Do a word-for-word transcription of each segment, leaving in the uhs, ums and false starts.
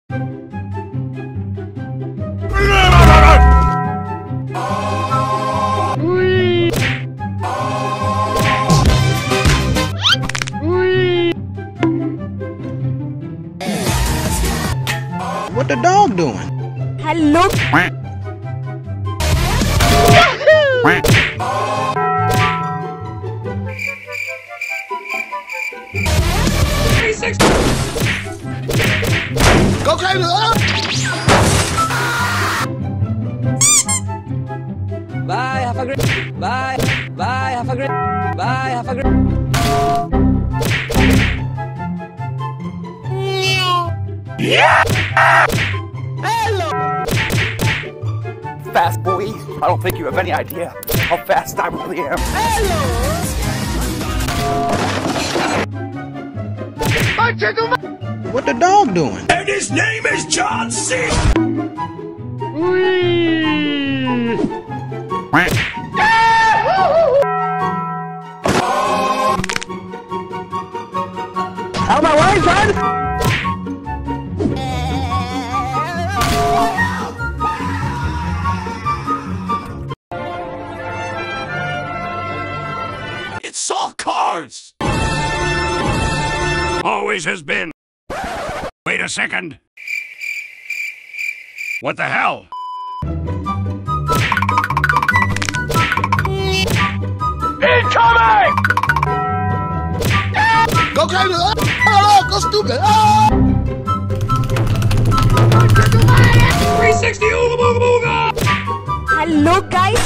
What the dog doing? Hello. three sixty. Go crazy! Bye, have a great. Bye, bye, have a great. Bye, have a great. Yeah! Hello! Fast boy, I don't think you have any idea how fast I really am. Hello! What the dog doing? And his name is John C. Out of my way, son! It's all cars. Always has been. Wait a second. What the hell? Incoming! Go crazy! Oh, go stupid! Oh! three sixty ooga booga booga! Hello, guys.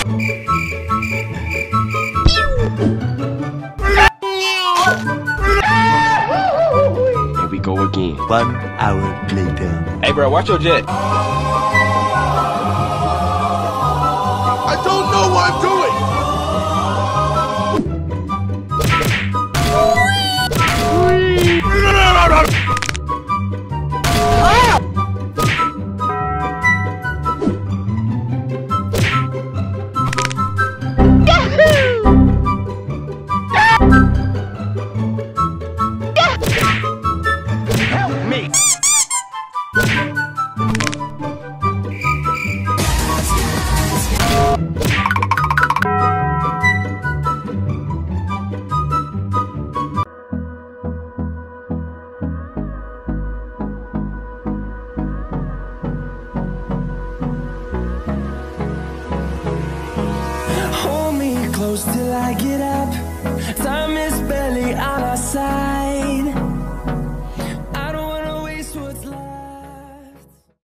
Here we go again. One hour later. Hey, bro, watch your jet. I don't know what I'm doing! Help me! Hold me close till I get up. Time is barely on our side.